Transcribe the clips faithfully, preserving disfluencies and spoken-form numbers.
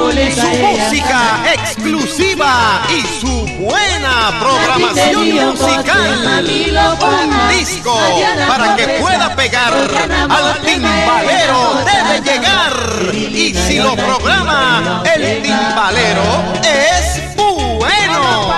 Su música exclusiva y su buena programación musical. Un disco para que pueda pegar al timbalero debe llegar. Y si lo programa el timbalero es bueno.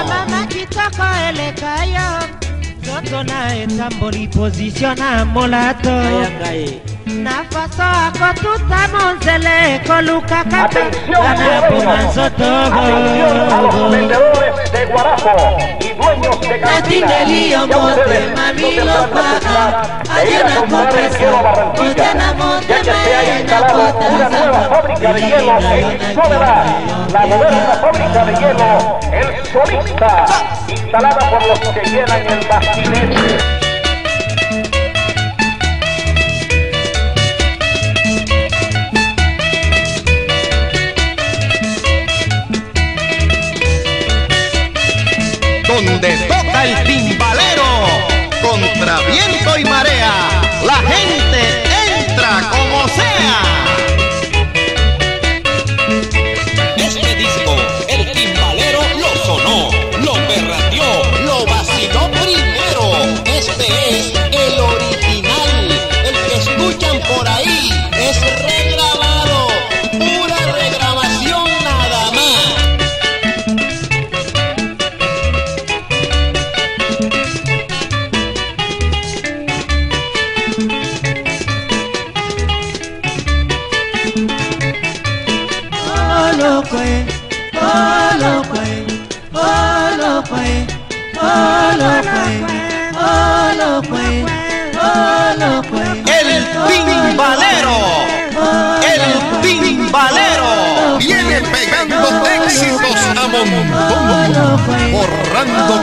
Sotona etamboli posiciona molato. Nafaso ako tutamonzele koluka kata. Atención, atención a los vendedores de guarapo y dueños de cantinas. Ya ustedes mami no lo tendrán paga. necesidad de ir a comprar el hielo a Barranquilla, ya que se ha instalado una nueva fábrica de hielo en Soledad, la moderna fábrica de hielo El Solista, instalada por los que llenan el bastilete. Donde toca el timbalero, contra viento y marea, la gente entra como sea. Este disco, el timbalero lo sonó, lo perrateó, lo vaciló primero. Este es el original, el que escuchan por ahí es regrabado, pura regrabación nada más. El timbalero, el timbalero viene pegando éxitos a montón, borrando